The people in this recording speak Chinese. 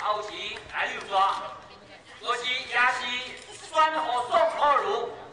后期来流抓，我是也是宣和宋可如。